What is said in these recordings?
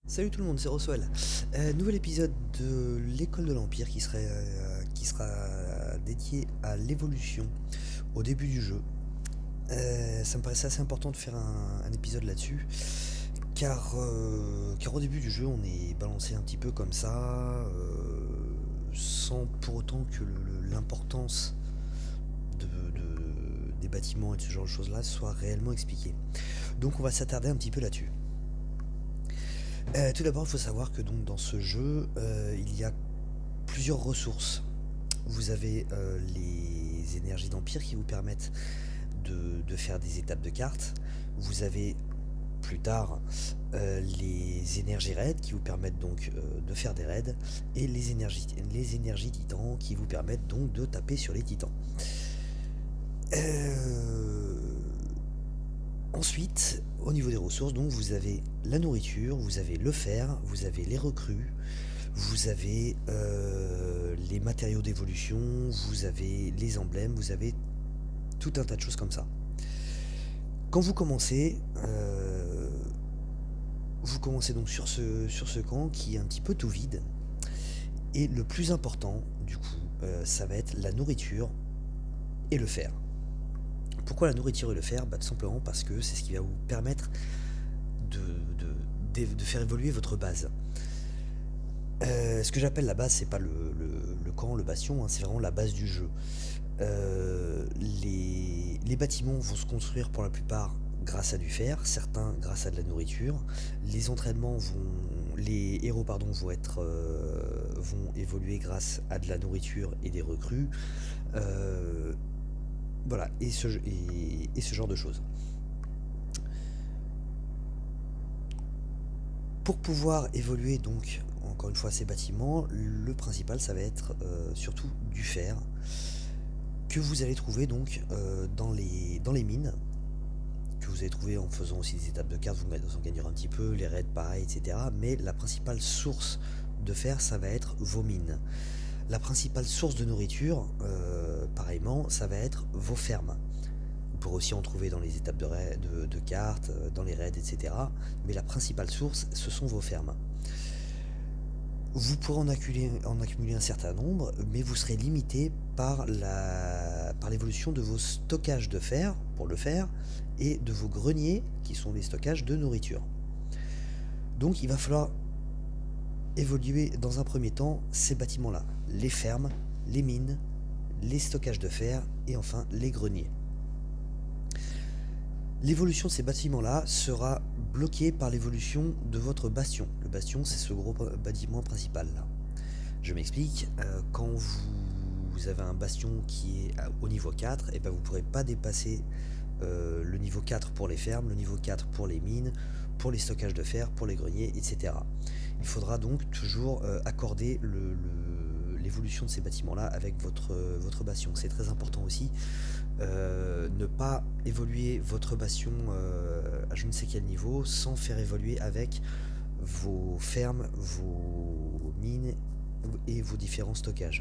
Salut tout le monde, c'est Roswell. Nouvel épisode de l'école de l'Empire qui sera dédié à l'évolution au début du jeu. Ça me paraissait assez important de faire un épisode là-dessus, car au début du jeu on est balancé un petit peu comme ça, sans pour autant que l'importance des bâtiments et de ce genre de choses-là soit réellement expliquée. Donc on va s'attarder un petit peu là-dessus. Tout d'abord, il faut savoir que donc dans ce jeu, il y a plusieurs ressources. Vous avez les énergies d'Empire qui vous permettent de faire des étapes de cartes. Vous avez plus tard les énergies raids qui vous permettent donc de faire des raids, et les énergies titans qui vous permettent donc de taper sur les titans. Ensuite, au niveau des ressources, donc vous avez la nourriture, vous avez le fer, vous avez les recrues, vous avez les matériaux d'évolution, vous avez les emblèmes, vous avez tout un tas de choses comme ça. Quand vous commencez donc sur ce camp qui est un petit peu tout vide, et le plus important du coup, ça va être la nourriture et le fer. Pourquoi la nourriture et le fer? Tout simplement parce que c'est ce qui va vous permettre de faire évoluer votre base. Ce que j'appelle la base, c'est pas le camp, le bastion, hein, c'est vraiment la base du jeu. Les bâtiments vont se construire pour la plupart grâce à du fer, certains grâce à de la nourriture. Les héros vont évoluer grâce à de la nourriture et des recrues. Voilà, et ce genre de choses. Pour pouvoir évoluer donc, encore une fois, ces bâtiments, le principal ça va être surtout du fer, que vous allez trouver donc dans les mines, que vous allez trouver en faisant aussi des étapes de cartes, vous en gagnerez un petit peu, les raids pareil, etc. Mais la principale source de fer, ça va être vos mines. La principale source de nourriture, pareillement, ça va être vos fermes. Vous pourrez aussi en trouver dans les étapes de cartes, dans les raids, etc. Mais la principale source, ce sont vos fermes. Vous pourrez en accumuler un certain nombre, mais vous serez limité par l'évolution de vos stockages de fer, pour le fer, et de vos greniers, qui sont les stockages de nourriture. Donc il va falloir évoluer dans un premier temps ces bâtiments-là. Les fermes, les mines, les stockages de fer, et enfin les greniers. L'évolution de ces bâtiments-là sera bloquée par l'évolution de votre bastion. Le bastion, c'est ce gros bâtiment principal là. Je m'explique, quand vous avez un bastion qui est au niveau 4, et ben vous ne pourrez pas dépasser le niveau 4 pour les fermes, le niveau 4 pour les mines, pour les stockages de fer, pour les greniers, etc. Il faudra donc toujours accorder l'évolution de ces bâtiments-là avec votre bastion. C'est très important aussi. Ne pas évoluer votre bastion à je ne sais quel niveau sans faire évoluer avec vos fermes, vos mines et vos différents stockages.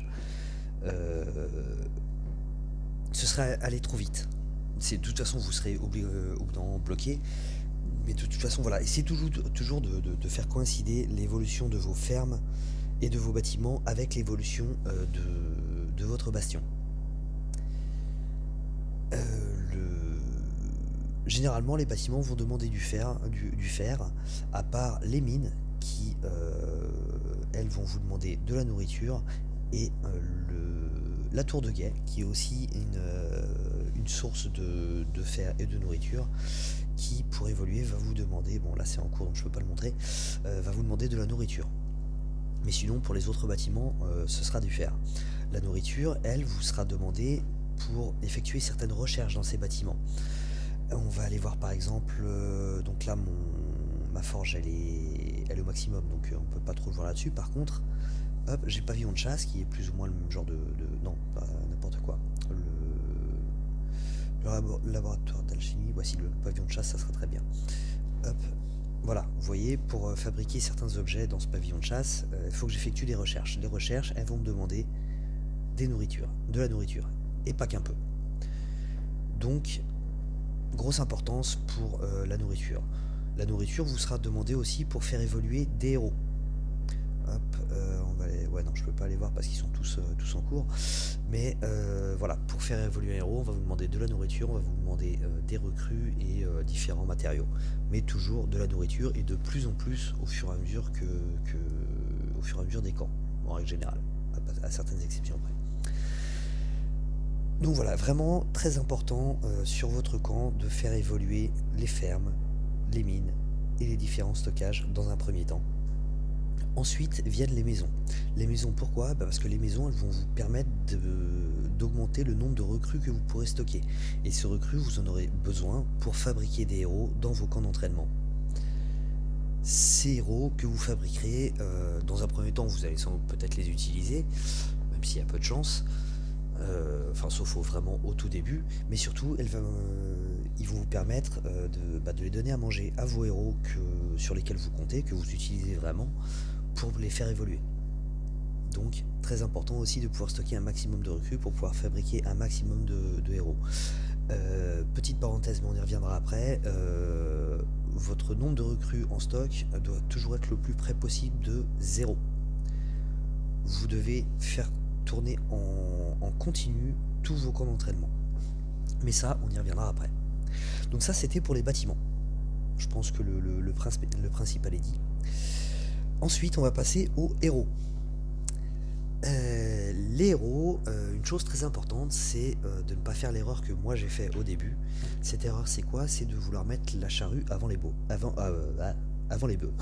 Ce serait aller trop vite. De toute façon vous serez au bout d'un moment bloqué. Mais de toute façon voilà, essayez toujours de faire coïncider l'évolution de vos fermes et de vos bâtiments avec l'évolution de votre bastion. Généralement les bâtiments vont demander du fer, à part les mines qui elles vont vous demander de la nourriture, et la tour de guet qui est aussi une source de fer et de nourriture, qui pour évoluer va vous demander, bon là c'est en cours donc je peux pas le montrer, va vous demander de la nourriture. Mais sinon pour les autres bâtiments ce sera du fer. La nourriture elle vous sera demandée pour effectuer certaines recherches dans ces bâtiments. On va aller voir par exemple, donc là ma forge elle est au maximum, donc on peut pas trop le voir là-dessus. Par contre, hop, j'ai le pavillon de chasse qui est plus ou moins le même genre non, pas n'importe quoi. Le laboratoire d'alchimie, voici le pavillon de chasse, ça sera très bien. Hop, voilà, vous voyez, pour fabriquer certains objets dans ce pavillon de chasse, il faut que j'effectue des recherches. Les recherches, elles vont me demander de la nourriture, et pas qu'un peu. Donc, grosse importance pour la nourriture. La nourriture vous sera demandée aussi pour faire évoluer des héros. Hop, on va aller... Ouais, non, je peux pas aller voir parce qu'ils sont tous en cours. Mais voilà, pour faire évoluer un héros, on va vous demander de la nourriture, on va vous demander des recrues et différents matériaux. Mais toujours de la nourriture et de plus en plus au fur et à mesure au fur et à mesure des camps, en règle générale, à certaines exceptions près. Donc voilà, vraiment très important sur votre camp de faire évoluer les fermes, les mines et les différents stockages dans un premier temps. Ensuite viennent les maisons. Les maisons, pourquoi? Parce que les maisons, elles vont vous permettre d'augmenter le nombre de recrues que vous pourrez stocker. Et ces recrues, vous en aurez besoin pour fabriquer des héros dans vos camps d'entraînement. Ces héros que vous fabriquerez, dans un premier temps, vous allez sans doute peut-être les utiliser, même s'il y a peu de chance. Enfin, sauf vraiment au tout début. Mais surtout, ils vont vous permettre de les donner à manger à vos héros sur lesquels vous comptez, que vous utilisez vraiment, pour les faire évoluer. Donc très important aussi de pouvoir stocker un maximum de recrues pour pouvoir fabriquer un maximum de héros. Petite parenthèse, mais on y reviendra après, votre nombre de recrues en stock doit toujours être le plus près possible de 0. Vous devez faire tourner en continu tous vos camps d'entraînement. Mais ça, on y reviendra après. Donc ça, c'était pour les bâtiments. Je pense que le principal est dit. Ensuite, on va passer aux héros. Les héros, une chose très importante, c'est de ne pas faire l'erreur que moi j'ai fait au début. Cette erreur, c'est quoi? C'est de vouloir mettre la charrue avant les bœufs. Avant les bœufs.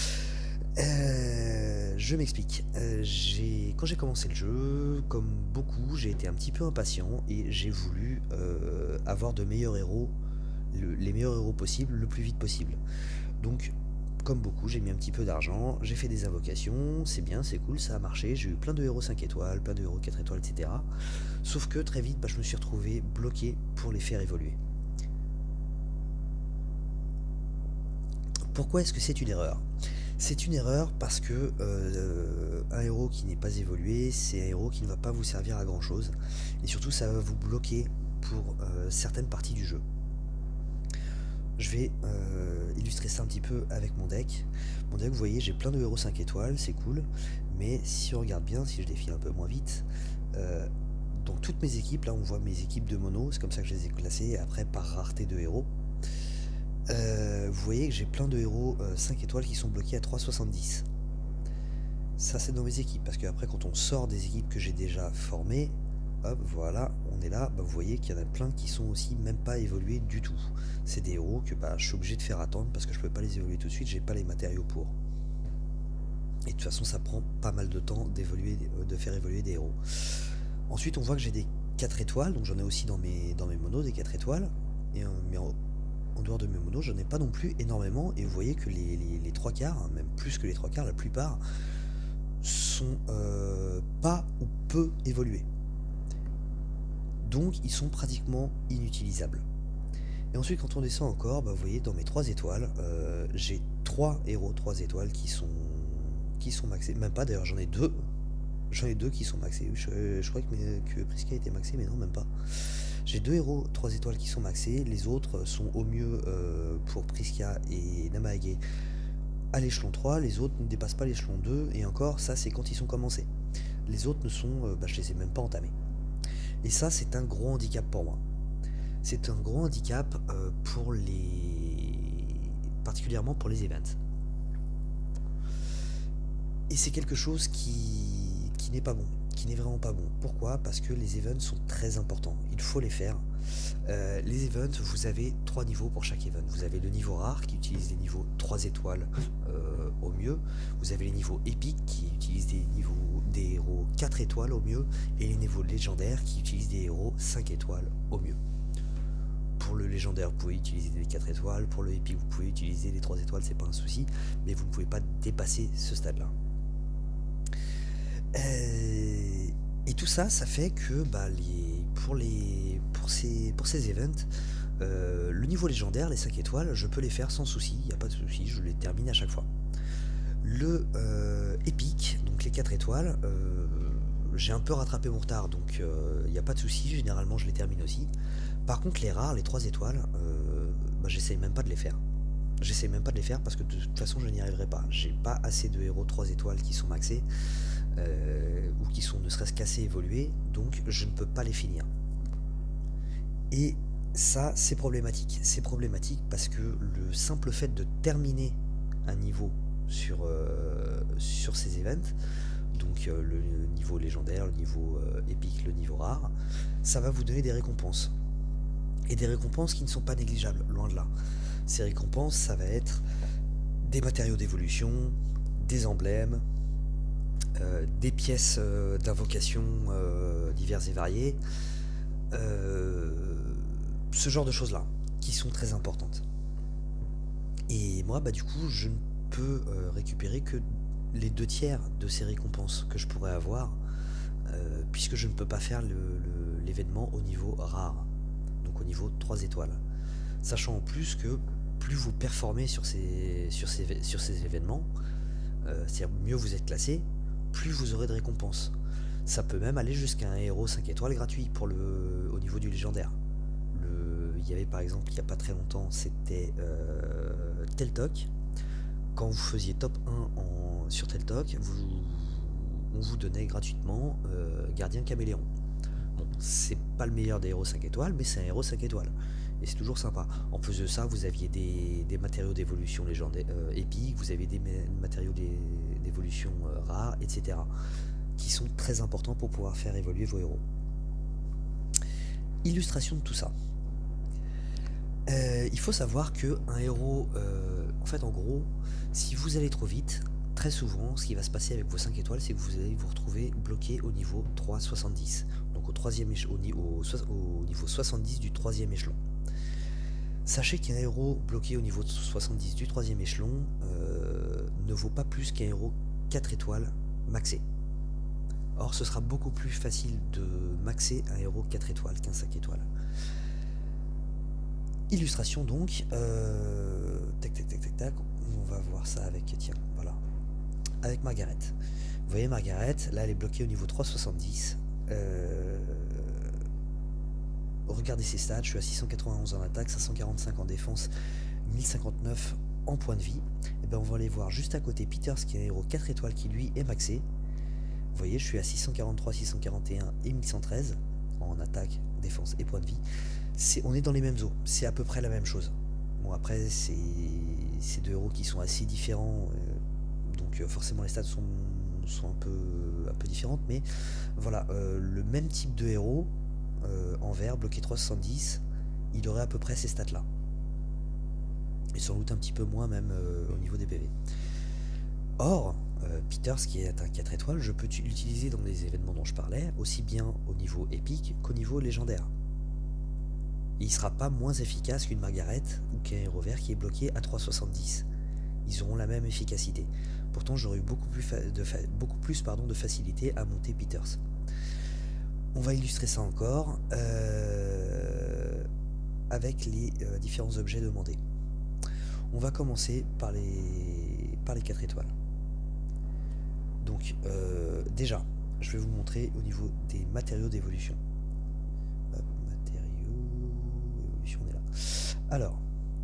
Je m'explique. Quand j'ai commencé le jeu, comme beaucoup, j'ai été un petit peu impatient et j'ai voulu avoir de meilleurs héros, les meilleurs héros possibles, le plus vite possible. Donc, comme beaucoup, j'ai mis un petit peu d'argent, j'ai fait des invocations, c'est bien, c'est cool, ça a marché, j'ai eu plein de héros 5 étoiles, plein de héros 4 étoiles, etc. Sauf que très vite, je me suis retrouvé bloqué pour les faire évoluer. Pourquoi est-ce que c'est une erreur? C'est une erreur parce que un héros qui n'est pas évolué, c'est un héros qui ne va pas vous servir à grand chose. Et surtout, ça va vous bloquer pour certaines parties du jeu. Je vais illustrer ça un petit peu avec mon deck. Mon deck, vous voyez, j'ai plein de héros 5 étoiles, c'est cool. Mais si on regarde bien, si je défile un peu moins vite, dans toutes mes équipes, là on voit mes équipes de mono, c'est comme ça que je les ai classées, après par rareté de héros. Vous voyez que j'ai plein de héros 5 étoiles qui sont bloqués à 3,70. Ça c'est dans mes équipes, parce qu'après quand on sort des équipes que j'ai déjà formées, hop, voilà, on est là, vous voyez qu'il y en a plein qui sont aussi même pas évolués du tout. C'est des héros que je suis obligé de faire attendre parce que je peux pas les évoluer tout de suite, j'ai pas les matériaux pour. Et de toute façon ça prend pas mal de temps de faire évoluer des héros. Ensuite on voit que j'ai des 4 étoiles, donc j'en ai aussi dans mes monos des 4 étoiles, mais en dehors de mes monos, j'en ai pas non plus énormément, et vous voyez que les 3 quarts, hein, même plus que les 3 quarts, la plupart, sont pas ou peu évolués. Donc ils sont pratiquement inutilisables. Et ensuite quand on descend encore, vous voyez dans mes 3 étoiles, j'ai 3 héros 3 étoiles qui sont maxés, même pas d'ailleurs, j'en ai 2. J'en ai 2 qui sont maxés, je crois que Prisca était maxé, mais non, même pas. J'ai 2 héros 3 étoiles qui sont maxés, les autres sont au mieux pour Prisca et Namahage à l'échelon 3, les autres ne dépassent pas l'échelon 2, et encore, ça c'est quand ils sont commencés. Les autres ne sont, je les ai même pas entamés. Et ça c'est un gros handicap pour moi. C'est un gros handicap particulièrement pour les events. Et c'est quelque chose qui n'est pas bon, qui n'est vraiment pas bon. Pourquoi? Parce que les events sont très importants, il faut les faire. Les events, vous avez 3 niveaux pour chaque event. Vous avez le niveau rare qui utilise des niveaux 3 étoiles au mieux. Vous avez les niveaux épiques qui utilisent des héros 4 étoiles au mieux. Et les niveaux légendaires qui utilisent des héros 5 étoiles au mieux. Pour le légendaire, vous pouvez utiliser des 4 étoiles. Pour le épique, vous pouvez utiliser des 3 étoiles, c'est pas un souci. Mais vous ne pouvez pas dépasser ce stade-là. Et tout ça, ça fait que pour ces events, le niveau légendaire, les 5 étoiles, je peux les faire sans souci, il n'y a pas de souci, je les termine à chaque fois. Le épique, donc les 4 étoiles, j'ai un peu rattrapé mon retard, donc il n'y a pas de souci, généralement je les termine aussi. Par contre les rares, les 3 étoiles, j'essaye même pas de les faire. J'essaie même pas de les faire parce que de toute façon je n'y arriverai pas. J'ai pas assez de héros 3 étoiles qui sont maxés, ou qui sont ne serait-ce qu'assez évolués, donc je ne peux pas les finir. Et ça, c'est problématique. C'est problématique parce que le simple fait de terminer un niveau sur ces events, donc le niveau légendaire, le niveau épique, le niveau rare, ça va vous donner des récompenses. Et des récompenses qui ne sont pas négligeables, loin de là. Ces récompenses, ça va être des matériaux d'évolution, des emblèmes, des pièces d'invocation diverses et variées, ce genre de choses-là, qui sont très importantes. Et moi, bah du coup, je ne peux récupérer que les 2 tiers de ces récompenses que je pourrais avoir, puisque je ne peux pas faire l'événement au niveau rare, donc au niveau 3 étoiles. Sachant en plus que plus vous performez sur ces événements, c'est-à-dire mieux vous êtes classé, plus vous aurez de récompenses. Ça peut même aller jusqu'à un héros 5 étoiles gratuit au niveau du légendaire. Il y avait par exemple, il n'y a pas très longtemps, c'était Teltok. Quand vous faisiez top 1 sur Teltok, on vous donnait gratuitement Gardien Caméléon. Bon, c'est pas le meilleur des héros 5 étoiles, mais c'est un héros 5 étoiles. Et c'est toujours sympa. En plus de ça, vous aviez des matériaux d'évolution légendaire épiques, vous avez des matériaux d'évolution rares, etc. qui sont très importants pour pouvoir faire évoluer vos héros. Illustration de tout ça. Il faut savoir que un héros, en fait en gros, si vous allez trop vite, très souvent ce qui va se passer avec vos 5 étoiles, c'est que vous allez vous retrouver bloqué au niveau 3,70, donc au niveau 70 du 3e échelon. Sachez qu'un héros bloqué au niveau 70 du 3e échelon ne vaut pas plus qu'un héros 4 étoiles maxé. Or ce sera beaucoup plus facile de maxer un héros 4 étoiles qu'un 5 étoiles. Illustration donc, tac tac tac tac tac, on va voir ça avec, tiens, voilà, avec Margaret. Vous voyez Margaret, là elle est bloquée au niveau 3,70. Regardez ses stats, je suis à 691 en attaque, 545 en défense, 1059 en points de vie. Et ben on va aller voir juste à côté Peters qui est un héros 4 étoiles qui lui est maxé. Vous voyez, je suis à 643, 641 et 1113 en attaque, défense et points de vie. On est dans les mêmes eaux, c'est à peu près la même chose. Bon après c'est 2 héros qui sont assez différents, donc forcément les stats sont un peu différentes, mais voilà, le même type de héros en vert, bloqué 370, il aurait à peu près ces stats là. Et sans doute un petit peu moins même au niveau des PV. Or, Peters qui est un 4 étoiles, je peux l'utiliser dans les événements dont je parlais, aussi bien au niveau épique qu'au niveau légendaire. Et il sera pas moins efficace qu'une Margaret ou qu'un héros vert qui est bloqué à 3,70. Ils auront la même efficacité. Pourtant, j'aurais eu beaucoup plus de facilité à monter Peters. On va illustrer ça encore avec les différents objets demandés. On va commencer par les 4 étoiles. Donc déjà, je vais vous montrer au niveau des matériaux d'évolution. On est là. Alors,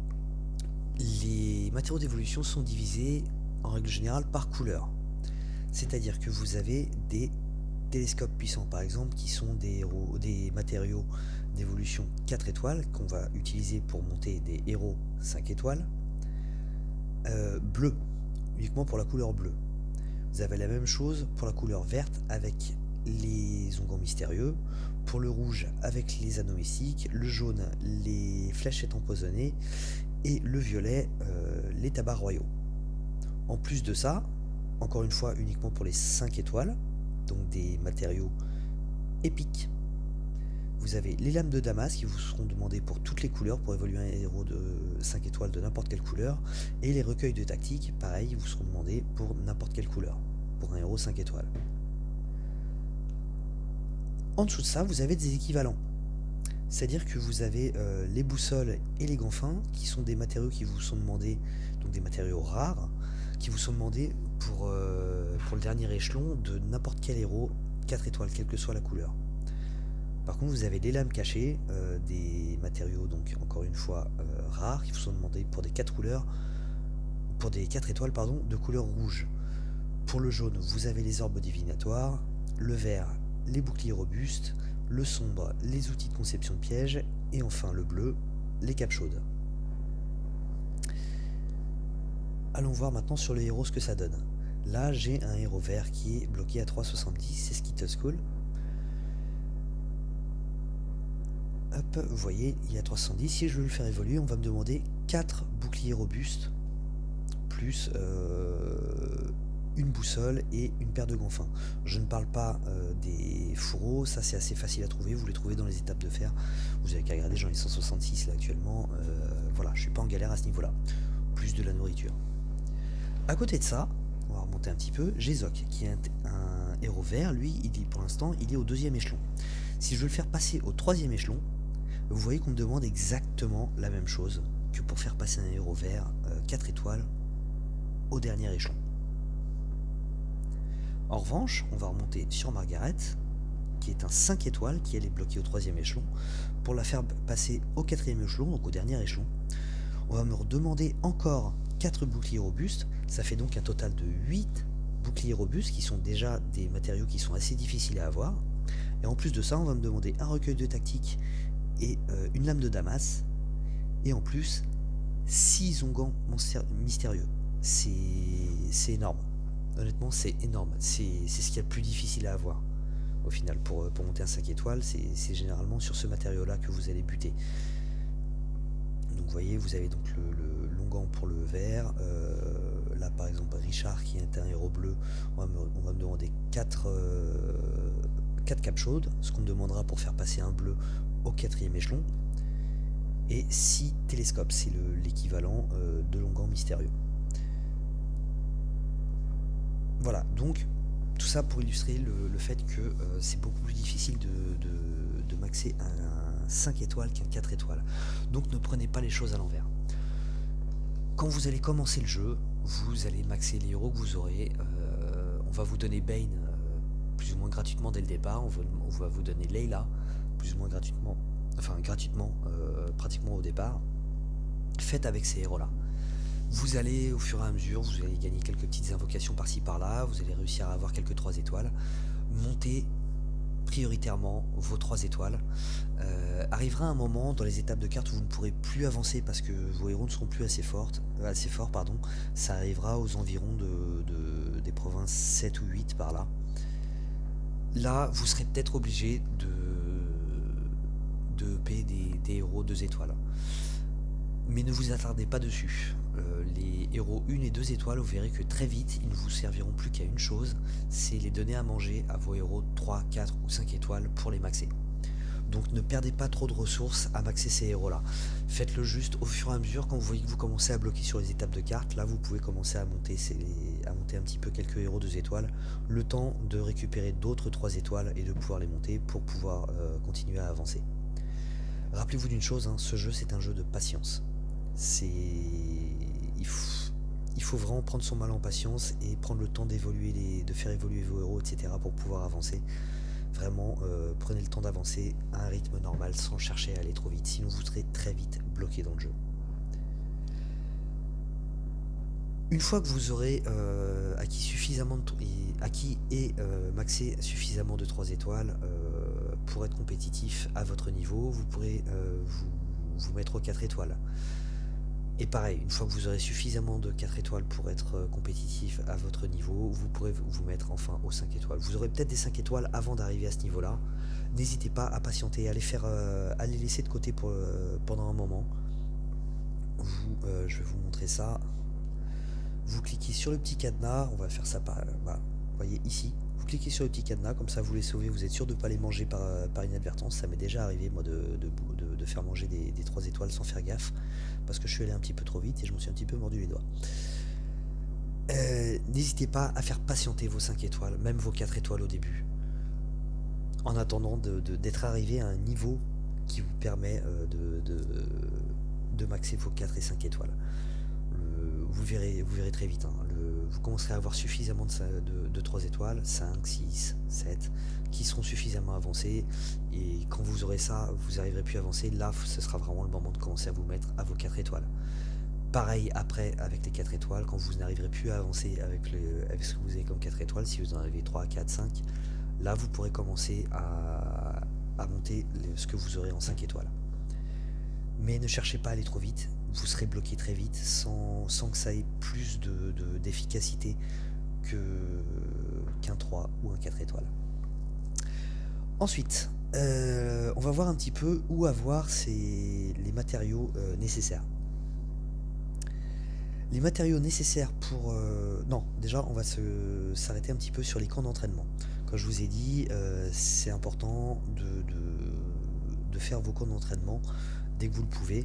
les matériaux d'évolution sont divisés en règle générale par couleur. C'est-à-dire que vous avez des télescopes puissants par exemple qui sont des matériaux d'évolution 4 étoiles qu'on va utiliser pour monter des héros 5 étoiles. Bleu, uniquement pour la couleur bleue. Vous avez la même chose pour la couleur verte avec les onguents mystérieux, pour le rouge avec les anneaux mystiques, le jaune les fléchettes empoisonnées et le violet les tabacs royaux. En plus de ça, encore une fois uniquement pour les 5 étoiles, donc des matériaux épiques, vous avez les lames de Damas qui vous seront demandées pour toutes les couleurs pour évoluer un héros de 5 étoiles de n'importe quelle couleur, et les recueils de tactique, pareil, vous seront demandés pour n'importe quelle couleur, pour un héros 5 étoiles. En dessous de ça, vous avez des équivalents. C'est-à-dire que vous avez les boussoles et les gants fins, qui sont des matériaux qui vous sont demandés, donc des matériaux rares, qui vous sont demandés pour le dernier échelon de n'importe quel héros 4 étoiles, quelle que soit la couleur. Par contre, vous avez les lames cachées, des matériaux donc encore une fois rares, qui vous sont demandés pour des 4 couleurs, pour des 4 étoiles pardon, de couleur rouge. Pour le jaune, vous avez les orbes divinatoires, le vert, les boucliers robustes, le sombre, les outils de conception de pièges, et enfin le bleu, les capes chaudes. Allons voir maintenant sur le héros ce que ça donne. Là, j'ai un héros vert qui est bloqué à 3,70, c'est Skittle Skull. Hop, vous voyez, il est à 310. Si je veux le faire évoluer, on va me demander 4 boucliers robustes, plus une boussole et une paire de gants fins. Je ne parle pas des fourreaux, ça c'est assez facile à trouver, vous les trouvez dans les étapes de fer. Vous avez qu'à regarder, j'en ai 166 là actuellement. Voilà, je suis pas en galère à ce niveau-là. Plus de la nourriture. À côté de ça, on va remonter un petit peu, j'ai Zoc, qui est un héros vert, lui, pour l'instant, il est au 2e échelon. Si je veux le faire passer au 3e échelon, vous voyez qu'on me demande exactement la même chose que pour faire passer un héros vert 4 étoiles au dernier échelon. En revanche, on va remonter sur Margaret, qui est un 5 étoiles, qui elle est bloquée au 3e échelon. Pour la faire passer au 4e échelon, donc au dernier échelon, on va me redemander encore 4 boucliers robustes. Ça fait donc un total de 8 boucliers robustes, qui sont déjà des matériaux qui sont assez difficiles à avoir. Et en plus de ça, on va me demander un recueil de tactique et une lame de Damas. Et en plus, 6 onguents mystérieux. C'est énorme. Honnêtement, c'est énorme. C'est ce qu'il y a de plus difficile à avoir. Au final, pour monter un 5 étoiles, c'est généralement sur ce matériau-là que vous allez buter. Donc vous voyez, vous avez donc l'onguent pour le vert. Là, par exemple, Richard, qui est un héros bleu, on va me demander 4 capes chaudes, ce qu'on me demandera pour faire passer un bleu au 4e échelon. Et 6 télescopes, c'est l'équivalent de l'onguent mystérieux. Voilà, donc tout ça pour illustrer le fait que c'est beaucoup plus difficile de maxer un 5 étoiles qu'un 4 étoiles. Donc ne prenez pas les choses à l'envers. Quand vous allez commencer le jeu, vous allez maxer les héros que vous aurez. On va vous donner Bane plus ou moins gratuitement dès le départ. On va vous donner Layla plus ou moins gratuitement, enfin gratuitement pratiquement au départ. Faites avec ces héros là. Vous allez au fur et à mesure, vous allez gagner quelques petites invocations par-ci par-là, vous allez réussir à avoir quelques 3 étoiles. Montez prioritairement vos 3 étoiles. Arrivera un moment dans les étapes de cartes où vous ne pourrez plus avancer parce que vos héros ne seront plus assez forts. Ça arrivera aux environs des provinces 7 ou 8 par là. Là, vous serez peut-être obligé de payer des héros 2 étoiles. Mais ne vous attardez pas dessus. Les héros 1 et 2 étoiles, vous verrez que très vite, ils ne vous serviront plus qu'à une chose, c'est les donner à manger à vos héros 3, 4 ou 5 étoiles pour les maxer. Donc ne perdez pas trop de ressources à maxer ces héros-là. Faites-le juste au fur et à mesure, quand vous voyez que vous commencez à bloquer sur les étapes de cartes, là vous pouvez commencer à monter un petit peu quelques héros 2 étoiles, le temps de récupérer d'autres 3 étoiles et de pouvoir les monter pour pouvoir continuer à avancer. Rappelez-vous d'une chose, hein, ce jeu c'est un jeu de patience. Il faut vraiment prendre son mal en patience et prendre le temps de faire évoluer vos héros, etc. pour pouvoir avancer. Vraiment, prenez le temps d'avancer à un rythme normal sans chercher à aller trop vite, sinon vous serez très vite bloqué dans le jeu. Une fois que vous aurez acquis et maxé suffisamment de 3 étoiles pour être compétitif à votre niveau, vous pourrez vous mettre aux 4 étoiles. Et pareil, une fois que vous aurez suffisamment de 4 étoiles pour être compétitif à votre niveau, vous pourrez vous mettre enfin aux 5 étoiles. Vous aurez peut-être des 5 étoiles avant d'arriver à ce niveau-là. N'hésitez pas à patienter, à les laisser de côté pendant un moment. Je vais vous montrer ça. Vous cliquez sur le petit cadenas, on va faire ça par... vous voyez ici, vous cliquez sur le petit cadenas, comme ça vous les sauvez, vous êtes sûr de ne pas les manger par inadvertance. Ça m'est déjà arrivé moi de faire manger des 3 étoiles sans faire gaffe, parce que je suis allé un petit peu trop vite et je me suis un petit peu mordu les doigts. N'hésitez pas à faire patienter vos 5 étoiles, même vos 4 étoiles au début, en attendant d'être arrivé à un niveau qui vous permet de maxer vos 4 et 5 étoiles. vous verrez très vite, hein, vous commencerez à avoir suffisamment de 3 étoiles, 5, 6, 7, qui seront suffisamment avancés, et quand vous aurez ça, vous n'arriverez plus à avancer, là ce sera vraiment le moment de commencer à vous mettre à vos 4 étoiles. Pareil après avec les 4 étoiles, quand vous n'arriverez plus à avancer avec ce que vous avez comme 4 étoiles, si vous en avez 3, 4, 5, là vous pourrez commencer à monter ce que vous aurez en 5 étoiles. Mais ne cherchez pas à aller trop vite, vous serez bloqué très vite sans que ça ait plus d'efficacité qu'un 3 ou un 4 étoiles. Ensuite, on va voir un petit peu où avoir les matériaux nécessaires. Les matériaux nécessaires pour... non, déjà on va s'arrêter un petit peu sur les camps d'entraînement. Comme je vous ai dit, c'est important de faire vos camps d'entraînement dès que vous le pouvez.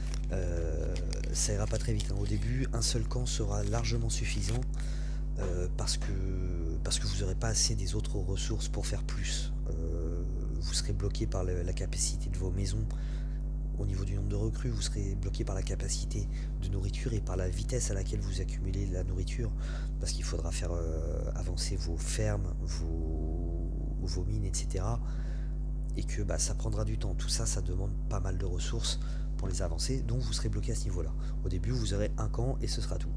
Ça ira pas très vite, hein. Au début, un seul camp sera largement suffisant parce que vous n'aurez pas assez des autres ressources pour faire plus. Vous serez bloqué par la capacité de vos maisons. Au niveau du nombre de recrues, vous serez bloqué par la capacité de nourriture et par la vitesse à laquelle vous accumulez la nourriture, parce qu'il faudra faire avancer vos fermes, vos mines, etc. Et que ça prendra du temps. Tout ça, ça demande pas mal de ressources pour les avancer, donc vous serez bloqué à ce niveau-là. Au début, vous aurez un camp et ce sera tout.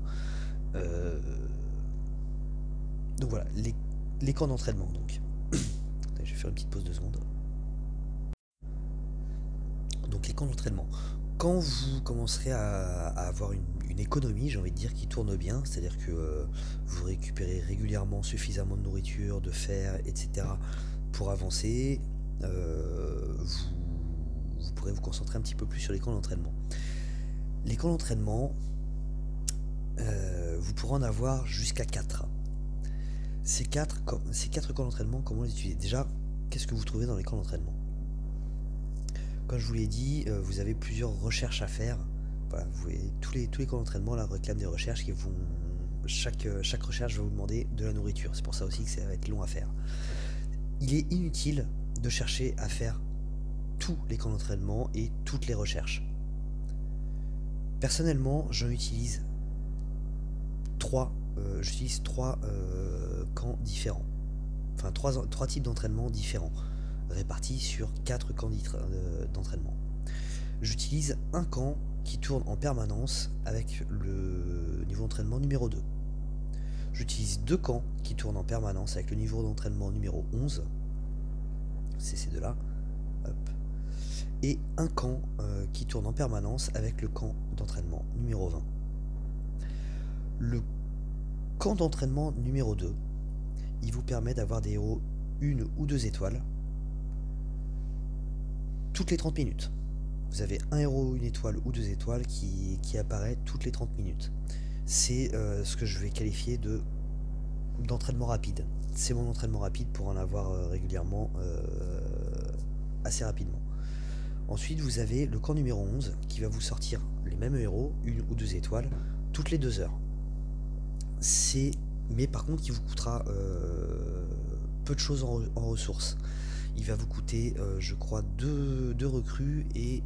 Donc voilà, les camps d'entraînement. Donc, je vais faire une petite pause de secondes. Donc les camps d'entraînement. Quand vous commencerez à avoir une économie, j'ai envie de dire, qui tourne bien, c'est-à-dire que vous récupérez régulièrement suffisamment de nourriture, de fer, etc. pour avancer, vous pourrez vous concentrer un petit peu plus sur les camps d'entraînement. Les camps d'entraînement, vous pourrez en avoir jusqu'à 4. Ces 4 camps d'entraînement, comment les utiliser? Déjà, qu'est-ce que vous trouvez dans les camps d'entraînement? Comme je vous l'ai dit, vous avez plusieurs recherches à faire. Voilà, vous voyez, tous les camps d'entraînement là réclament des recherches qui vont. Chaque recherche va vous demander de la nourriture. C'est pour ça aussi que ça va être long à faire. Il est inutile de chercher à faire tous les camps d'entraînement et toutes les recherches. Personnellement, j'en utilise 3. J'utilise 3 camps différents. Enfin, 3 types d'entraînement différents, répartis sur 4 camps d'entraînement. J'utilise un camp qui tourne en permanence avec le niveau d'entraînement numéro 2. J'utilise 2 camps qui tournent en permanence avec le niveau d'entraînement numéro 11. C'est ces deux-là. Et un camp qui tourne en permanence avec le camp d'entraînement numéro 20. Le camp d'entraînement numéro 2, il vous permet d'avoir des héros 1 ou 2 étoiles toutes les 30 minutes. Vous avez un héros, 1 étoile ou 2 étoiles qui apparaît toutes les 30 minutes. C'est ce que je vais qualifier d'entraînement rapide. C'est mon entraînement rapide pour en avoir régulièrement assez rapidement. Ensuite, vous avez le camp numéro 11 qui va vous sortir les mêmes héros, 1 ou 2 étoiles, toutes les 2 heures. Mais par contre, qui vous coûtera peu de choses en ressources. Il va vous coûter, je crois, 2 recrues et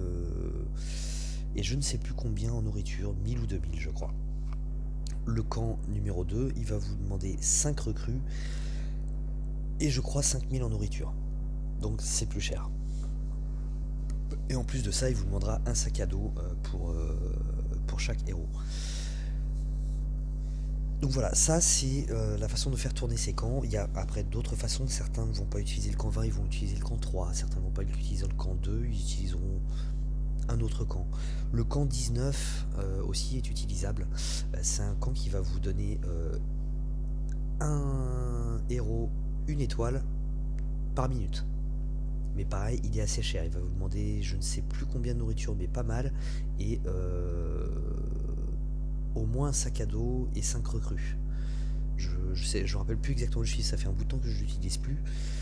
je ne sais plus combien en nourriture, 1000 ou 2000, je crois. Le camp numéro 2, il va vous demander 5 recrues et je crois 5000 en nourriture. Donc c'est plus cher. Et en plus de ça, il vous demandera un sac à dos pour chaque héros. Donc voilà, ça c'est la façon de faire tourner ces camps. Il y a après d'autres façons, certains ne vont pas utiliser le camp 20, ils vont utiliser le camp 3, certains ne vont pas utiliser le camp 2, ils utiliseront un autre camp. Le camp 19 aussi est utilisable. C'est un camp qui va vous donner un héros, 1 étoile par minute. Mais pareil, il est assez cher, il va vous demander je ne sais plus combien de nourriture, mais pas mal, et au moins un sac à dos et 5 recrues. Je me rappelle plus exactement le chiffre, ça fait un bout de temps que je l'utilise plus.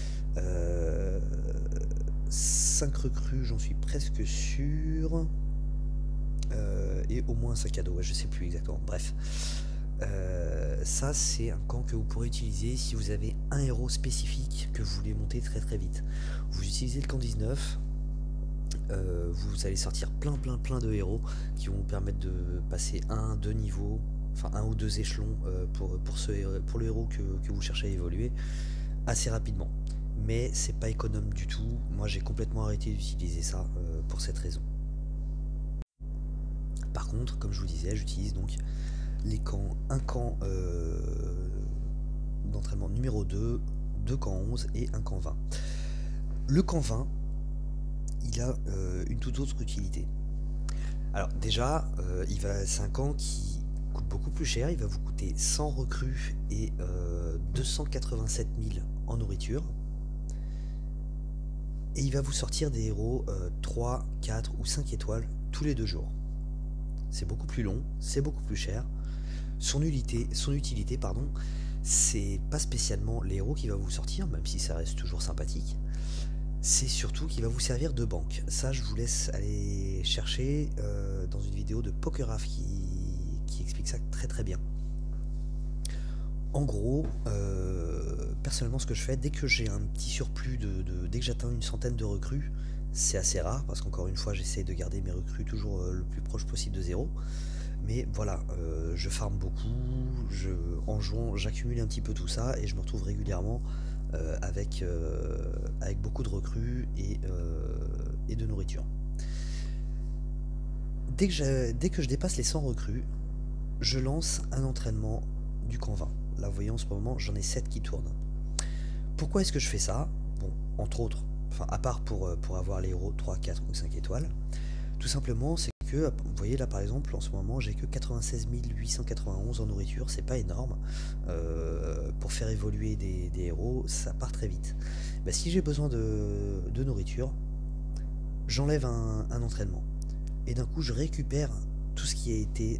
5 recrues, j'en suis presque sûr. Et au moins un sac à dos, ouais, je sais plus exactement. Bref. Ça c'est un camp que vous pourrez utiliser si vous avez un héros spécifique que vous voulez monter très très vite. Vous utilisez le camp 19. vous allez sortir plein de héros qui vont vous permettre de passer un, deux niveaux, enfin un ou deux échelons pour le héros que vous cherchez à évoluer assez rapidement. Mais c'est pas économe du tout. Moi j'ai complètement arrêté d'utiliser ça pour cette raison. Par contre, comme je vous disais, j'utilise donc les camps, un camp d'entraînement numéro 2, deux camps 11 et un camp 20. Le camp 20, il a une toute autre utilité. Alors déjà, c'est un camp qui coûte beaucoup plus cher, il va vous coûter 100 recrues et 287 000 en nourriture. Et il va vous sortir des héros 3, 4 ou 5 étoiles tous les 2 jours. C'est beaucoup plus long, c'est beaucoup plus cher. Son utilité, pardon, c'est pas spécialement les héros qui va vous sortir, même si ça reste toujours sympathique. C'est surtout qu'il va vous servir de banque. Ça, je vous laisse aller chercher dans une vidéo de Pokeraf qui explique ça très bien. En gros, personnellement, ce que je fais, dès que j'ai un petit surplus, dès que j'atteins une centaine de recrues, c'est assez rare, parce qu'encore une fois, j'essaie de garder mes recrues toujours le plus proche possible de zéro. Mais voilà, je farme beaucoup, en jouant, j'accumule un petit peu tout ça, et je me retrouve régulièrement avec beaucoup de recrues et de nourriture. Dès que je dépasse les 100 recrues, je lance un entraînement du camp 20. Là, vous voyez, en ce moment, j'en ai 7 qui tournent. Pourquoi est-ce que je fais ça? Bon, entre autres, enfin, à part pour avoir les héros 3, 4 ou 5 étoiles, tout simplement, c'est que, vous voyez là par exemple, en ce moment, j'ai que 96 891 en nourriture, c'est pas énorme. Pour faire évoluer des héros, ça part très vite. Bah, si j'ai besoin de nourriture, j'enlève un entraînement. Et d'un coup, je récupère tout ce qui a été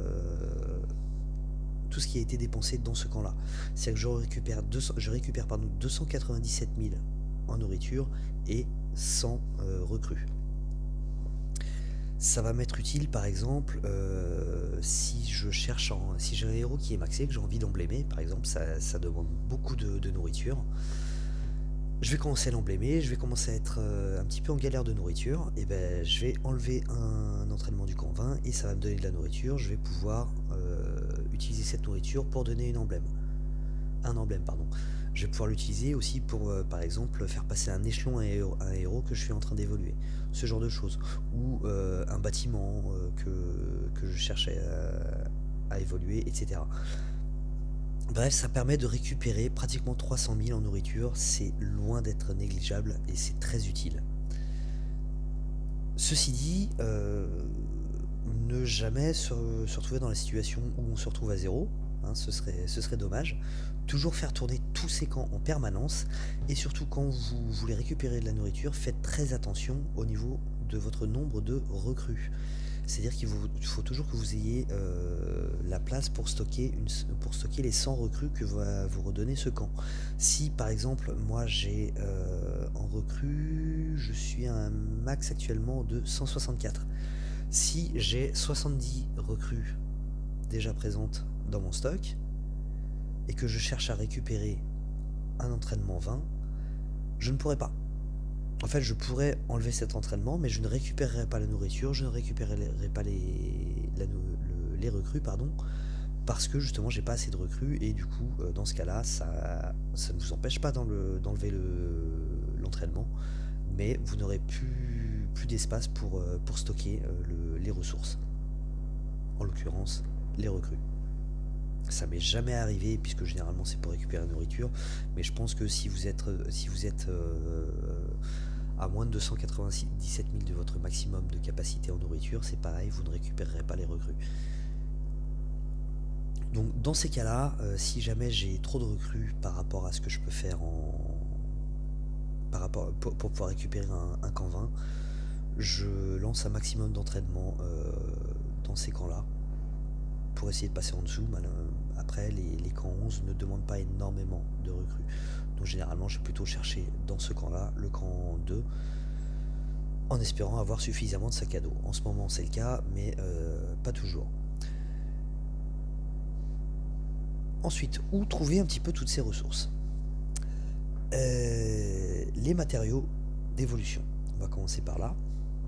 dépensé dans ce camp-là. C'est-à-dire que je récupère 297 000 en nourriture et 100 recrues. Ça va m'être utile par exemple si j'ai un héros qui est maxé, que j'ai envie d'emblémer, par exemple, ça demande beaucoup de nourriture. Je vais commencer à l'emblémer, je vais commencer à être un petit peu en galère de nourriture, et ben je vais enlever un entraînement du camp 20 et ça va me donner de la nourriture. Je vais pouvoir utiliser cette nourriture pour donner un emblème, pardon. Je vais pouvoir l'utiliser aussi pour, par exemple, faire passer un échelon à un héros que je suis en train d'évoluer. Ce genre de choses. Ou un bâtiment que je cherche à évoluer, etc. Bref, ça permet de récupérer pratiquement 300 000 en nourriture. C'est loin d'être négligeable et c'est très utile. Ceci dit, ne jamais se retrouver dans la situation où on se retrouve à zéro. Hein, ce serait dommage. Toujours faire tourner tous ces camps en permanence, et surtout quand vous voulez récupérer de la nourriture, faites très attention au niveau de votre nombre de recrues. C'est-à-dire qu'il faut toujours que vous ayez la place pour stocker les 100 recrues que va vous redonner ce camp. Si par exemple moi j'ai en recrue, je suis à un max actuellement de 164. Si j'ai 70 recrues déjà présentes dans mon stock, et que je cherche à récupérer un entraînement 20, je ne pourrai pas. En fait, je pourrais enlever cet entraînement, mais je ne récupérerai pas la nourriture, je ne récupérerai pas les recrues, pardon, parce que justement j'ai pas assez de recrues, et du coup, dans ce cas-là, ça ne vous empêche pas d'enlever l'entraînement, mais vous n'aurez plus d'espace pour stocker les ressources. En l'occurrence, les recrues. Ça m'est jamais arrivé, puisque généralement c'est pour récupérer la nourriture, mais je pense que si vous êtes à moins de 297 000 de votre maximum de capacité en nourriture, c'est pareil, vous ne récupérerez pas les recrues. Donc dans ces cas-là, si jamais j'ai trop de recrues par rapport à ce que je peux faire pour pouvoir récupérer un camp 20, je lance un maximum d'entraînement dans ces camps-là, pour essayer de passer en dessous. Après, les camps 11 ne demandent pas énormément de recrues. Donc généralement, je vais plutôt chercher dans ce camp-là, le camp 2, en espérant avoir suffisamment de sacs à dos. En ce moment, c'est le cas, mais pas toujours. Ensuite, où trouver un petit peu toutes ces ressources? Les matériaux d'évolution. On va commencer par là.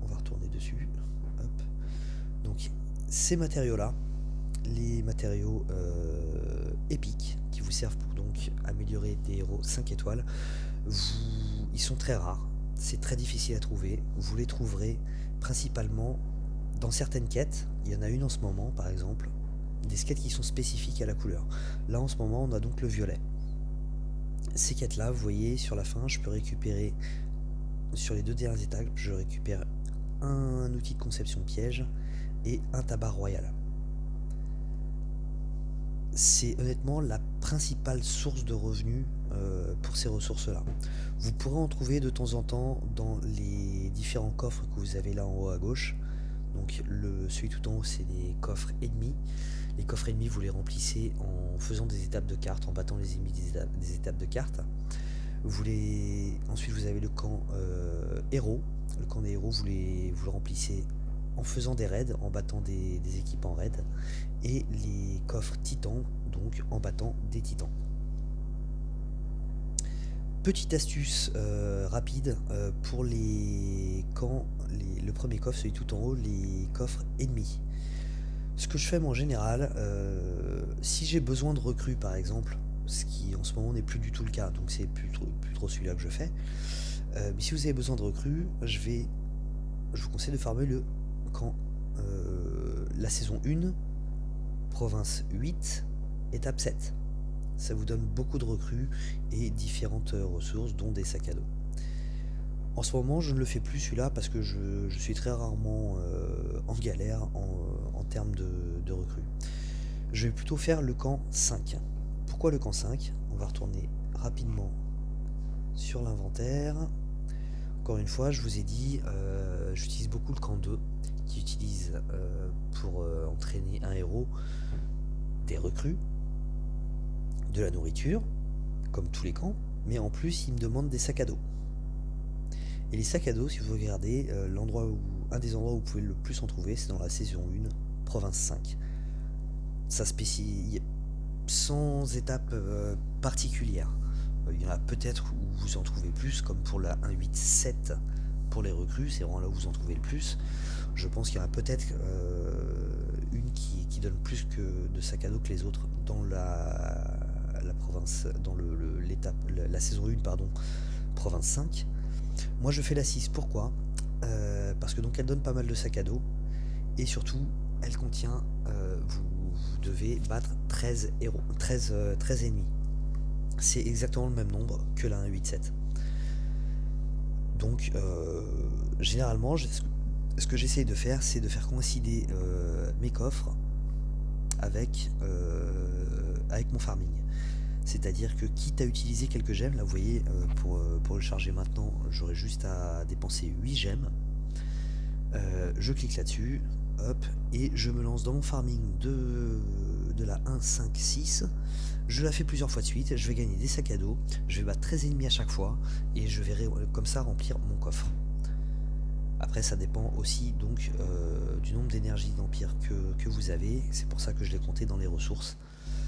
On va retourner dessus. Hop. Donc ces matériaux-là, les matériaux épiques qui vous servent pour donc améliorer des héros 5 étoiles, ils sont très rares, c'est très difficile à trouver. Vous les trouverez principalement dans certaines quêtes. Il y en a une en ce moment par exemple, des quêtes qui sont spécifiques à la couleur. Là en ce moment on a donc le violet. Ces quêtes là, vous voyez sur la fin, je peux récupérer sur les 2 dernières étapes, je récupère un outil de conception piège et un tabac royal. C'est honnêtement la principale source de revenus pour ces ressources là. Vous pourrez en trouver de temps en temps dans les différents coffres que vous avez là en haut à gauche. Donc celui tout en haut c'est des coffres ennemis. Les coffres ennemis vous les remplissez en faisant des étapes de cartes, en battant les ennemis des étapes de cartes. Ensuite vous avez le camp héros. Le camp des héros vous le remplissez en faisant des raids, en battant des équipes en raid. Et les coffres titans, donc en battant des titans. Petite astuce rapide pour les camps, le premier coffre, celui tout en haut, les coffres ennemis. Ce que je fais moi en général, si j'ai besoin de recrues par exemple, ce qui en ce moment n'est plus du tout le cas, donc c'est plus trop celui-là que je fais. Mais si vous avez besoin de recrues, je vous conseille de farmer le camp la saison 1, province 8, étape 7. Ça vous donne beaucoup de recrues et différentes ressources, dont des sacs à dos. En ce moment, je ne le fais plus celui-là parce que je suis très rarement en galère en termes de recrues. Je vais plutôt faire le camp 5. Pourquoi le camp 5? On va retourner rapidement sur l'inventaire. Encore une fois, je vous ai dit, j'utilise beaucoup le camp 2 qui utilise pour entraîner un héros des recrues, de la nourriture, comme tous les camps, mais en plus il me demande des sacs à dos. Et les sacs à dos, si vous regardez, un des endroits où vous pouvez le plus en trouver, c'est dans la saison 1, province 5. Ça spécifie sans étape particulière. Il y en a peut-être où vous en trouvez plus, comme pour la 1.8.7 pour les recrues, c'est vraiment là où vous en trouvez le plus. Je pense qu'il y en a peut-être une qui donne plus de sacs à dos que les autres dans la province, dans la saison 1, pardon, province 5. Moi je fais la 6, pourquoi? Parce que donc elle donne pas mal de sacs à dos, et surtout elle contient, vous devez battre 13 héros, 13 ennemis. C'est exactement le même nombre que la 1.8.7. Donc généralement ce que j'essaye de faire, c'est de faire coïncider mes coffres avec mon farming. C'est-à-dire que quitte à utiliser quelques gemmes, là vous voyez, pour le charger maintenant, j'aurai juste à dépenser 8 gemmes. Je clique là-dessus, hop, et je me lance dans mon farming de la 1, 5, 6. Je la fais plusieurs fois de suite, je vais gagner des sacs à dos, je vais battre 13 ennemis à chaque fois, et je vais comme ça remplir mon coffre. Après ça dépend aussi donc du nombre d'énergie d'empire que vous avez, c'est pour ça que je l'ai compté dans les ressources.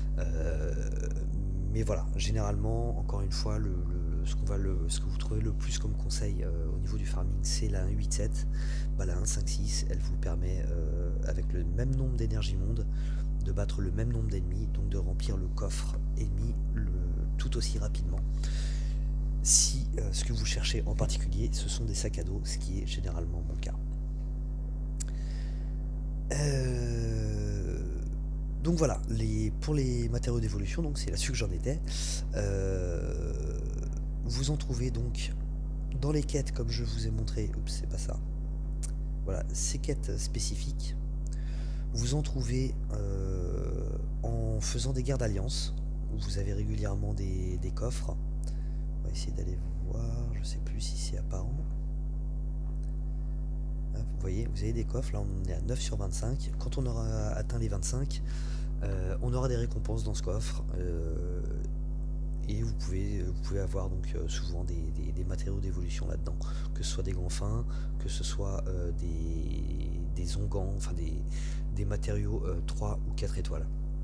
Mais voilà, généralement, encore une fois, ce que vous trouvez le plus comme conseil au niveau du farming, c'est la 1.8.7. La 1.5.6, elle vous permet, avec le même nombre d'énergie monde, de battre le même nombre d'ennemis, donc de remplir le coffre ennemi tout aussi rapidement. Si ce que vous cherchez en particulier, ce sont des sacs à dos, ce qui est généralement mon cas. Donc voilà, pour les matériaux d'évolution, donc c'est là-dessus que j'en étais. Vous en trouvez donc dans les quêtes, comme je vous ai montré. Oups, c'est pas ça. Voilà, ces quêtes spécifiques. Vous en trouvez en faisant des guerres d'alliance, où vous avez régulièrement des coffres. On va essayer d'aller voir, je sais plus si c'est apparent. Hop, vous voyez, vous avez des coffres, là on est à 9 sur 25. Quand on aura atteint les 25, on aura des récompenses dans ce coffre. Et vous pouvez avoir donc souvent des matériaux d'évolution là-dedans, que ce soit des grands fins, que ce soit des onguents, enfin des matériaux 3 ou 4 étoiles.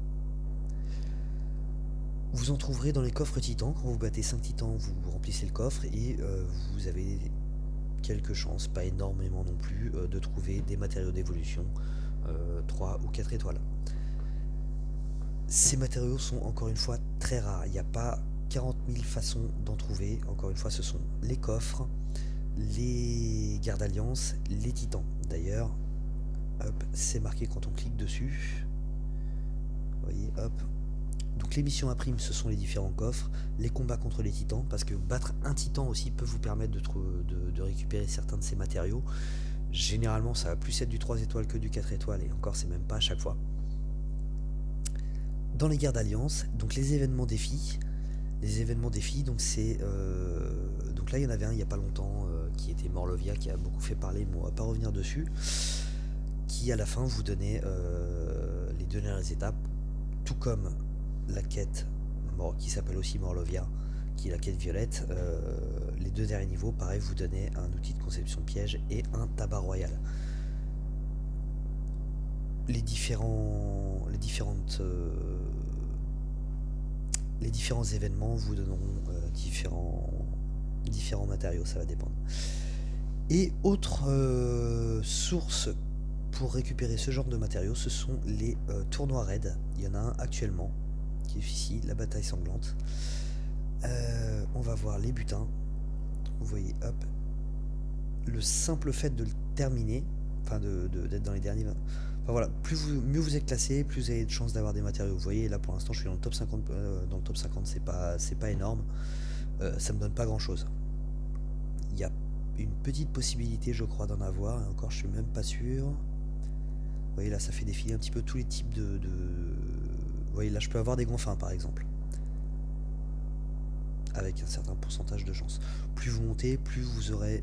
Vous en trouverez dans les coffres titans. Quand vous battez 5 titans, vous remplissez le coffre et vous avez quelques chances, pas énormément non plus, de trouver des matériaux d'évolution 3 ou 4 étoiles. Ces matériaux sont encore une fois très rares, il n'y a pas 40 000 façons d'en trouver. Encore une fois, ce sont les coffres, les gardes alliances, les titans. D'ailleurs, hop, c'est marqué quand on clique dessus. Vous voyez, hop. Donc les missions à prime, ce sont les différents coffres, les combats contre les titans, parce que battre un titan aussi peut vous permettre de récupérer certains de ces matériaux. Généralement, ça va plus être du 3 étoiles que du 4 étoiles, et encore, c'est même pas à chaque fois. Dans les guerres d'alliance, donc les événements défis. Les événements défis, donc c'est... donc là, il y en avait un il n'y a pas longtemps, qui était Morlovia, qui a beaucoup fait parler, mais on va pas revenir dessus. Qui, à la fin, vous donnait les dernières étapes, tout comme la quête qui s'appelle aussi Morlovia, qui est la quête violette. Les 2 derniers niveaux, pareil, vous donnez un outil de conception de piège et un tabac royal. Les différents événements vous donneront différents matériaux, ça va dépendre. Et autre source pour récupérer ce genre de matériaux, ce sont les tournois raids. Il y en a un actuellement, qui est ici, la bataille sanglante. On va voir les butins. Vous voyez, hop. Le simple fait de le terminer, enfin d'être dans les derniers... Enfin voilà, mieux vous êtes classé, plus vous avez de chances d'avoir des matériaux. Vous voyez, là pour l'instant je suis dans le top 50, c'est pas énorme. Ça me donne pas grand chose. Il y a une petite possibilité, je crois, d'en avoir, et encore je suis même pas sûr. Vous voyez, là ça fait défiler un petit peu tous les types de... Vous voyez, là je peux avoir des gonfins par exemple, avec un certain pourcentage de chance. Plus vous montez, plus vous aurez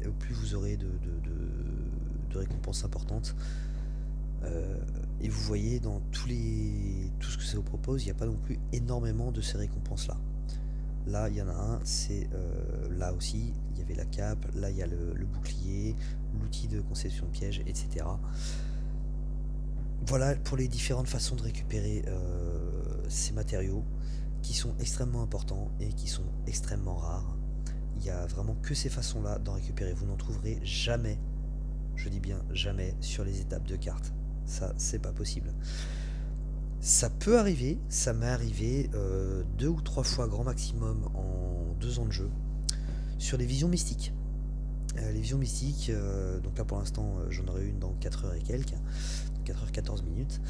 de récompenses importantes. Et vous voyez, dans tout ce que ça vous propose, il n'y a pas non plus énormément de ces récompenses là. Là il y en a un, c'est là aussi il y avait la cape, là il y a le bouclier, l'outil de conception de piège, etc. Voilà pour les différentes façons de récupérer ces matériaux, qui sont extrêmement importants et qui sont extrêmement rares. Il n'y a vraiment que ces façons là d'en récupérer. Vous n'en trouverez jamais, je dis bien jamais, sur les étapes de cartes. Ça, c'est pas possible. Ça peut arriver, ça m'est arrivé 2 ou 3 fois grand maximum en 2 ans de jeu, sur les visions mystiques. Les visions mystiques, donc là pour l'instant j'en aurai une dans 4 heures et quelques, 4 heures 14 minutes.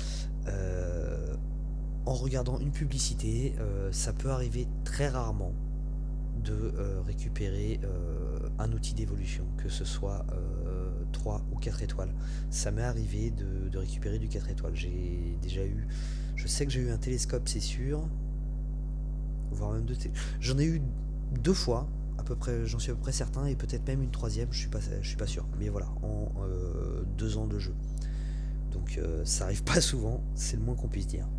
En regardant une publicité, ça peut arriver très rarement de récupérer un outil d'évolution, que ce soit 3 ou 4 étoiles. Ça m'est arrivé de récupérer du 4 étoiles. J'ai déjà eu... Je sais que j'ai eu un télescope, c'est sûr. Voire même 2 J'en ai eu 2 fois, à peu près, j'en suis à peu près certain, et peut-être même une 3e, je suis pas sûr. Mais voilà, en 2 ans de jeu. Donc ça arrive pas souvent, c'est le moins qu'on puisse dire.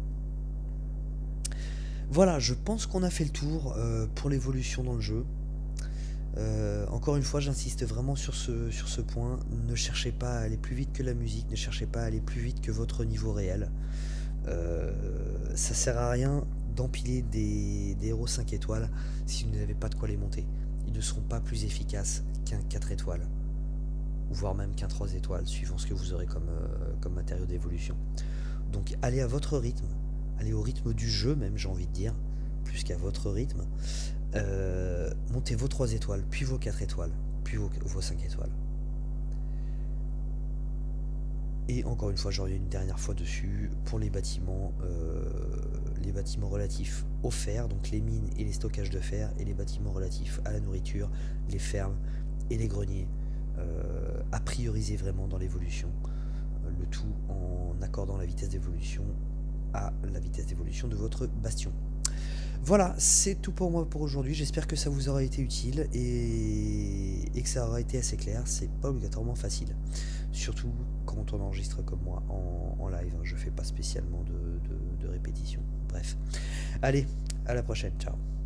Voilà, je pense qu'on a fait le tour pour l'évolution dans le jeu. Encore une fois, j'insiste vraiment sur ce point. Ne cherchez pas à aller plus vite que la musique, ne cherchez pas à aller plus vite que votre niveau réel. Ça sert à rien d'empiler des héros 5 étoiles si vous n'avez pas de quoi les monter. Ils ne seront pas plus efficaces qu'un 4 étoiles, ou voire même qu'un 3 étoiles, suivant ce que vous aurez comme matériau d'évolution. Donc allez à votre rythme. Allez au rythme du jeu même, j'ai envie de dire, plus qu'à votre rythme. Montez vos 3 étoiles, puis vos 4 étoiles, puis vos 5 étoiles. Et encore une fois, je reviens une dernière fois dessus, pour les bâtiments relatifs au fer, donc les mines et les stockages de fer, et les bâtiments relatifs à la nourriture, les fermes et les greniers, à prioriser vraiment dans l'évolution, le tout en accordant la vitesse d'évolution à la vitesse d'évolution de votre bastion. Voilà, c'est tout pour moi pour aujourd'hui. J'espère que ça vous aura été utile et que ça aura été assez clair. C'est pas obligatoirement facile, surtout quand on enregistre comme moi en live. Je fais pas spécialement de répétition. Bref, allez, à la prochaine, ciao.